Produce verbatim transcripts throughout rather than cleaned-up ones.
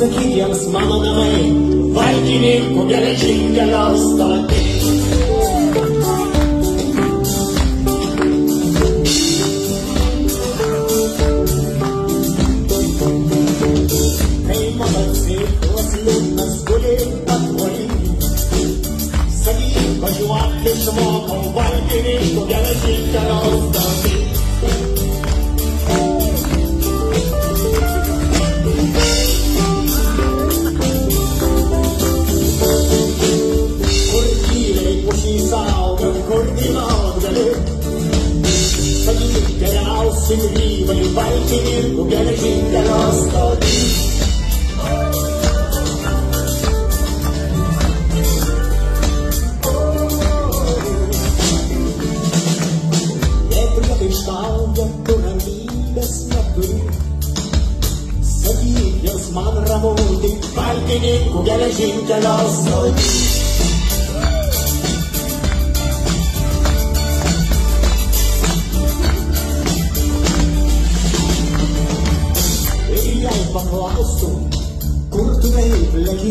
sakykiems mano namai, valtininkų geležinkelio stoty. Kai motociklas liūdnas guli patvory, sakyk, važiuok išmokau valtininkų geležinkelio stoty. Grybai valtininkų geležinkelio stoty. Nepriekaištauja, tu ramybės neturi, sakyk jiems man ramu, tik valtininkų geležinkelio stoty. Paklaustų, kur tu taip leki,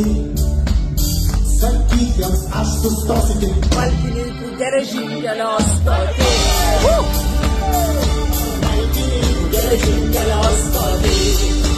sakyk jiems, aš sustosiu tik valtininkų geležinkelio stoty. Valtininkų geležinkelio stoty.